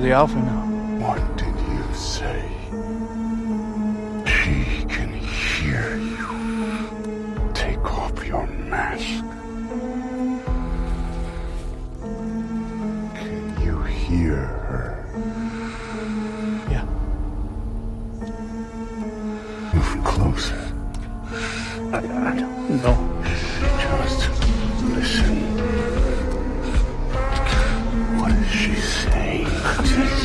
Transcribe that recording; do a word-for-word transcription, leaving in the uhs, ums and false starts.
the Alpha now. What did you say? She can hear you. Take off your mask. Can you hear her? Yeah. Move closer. I, I don't know. Just listen. What is she saying?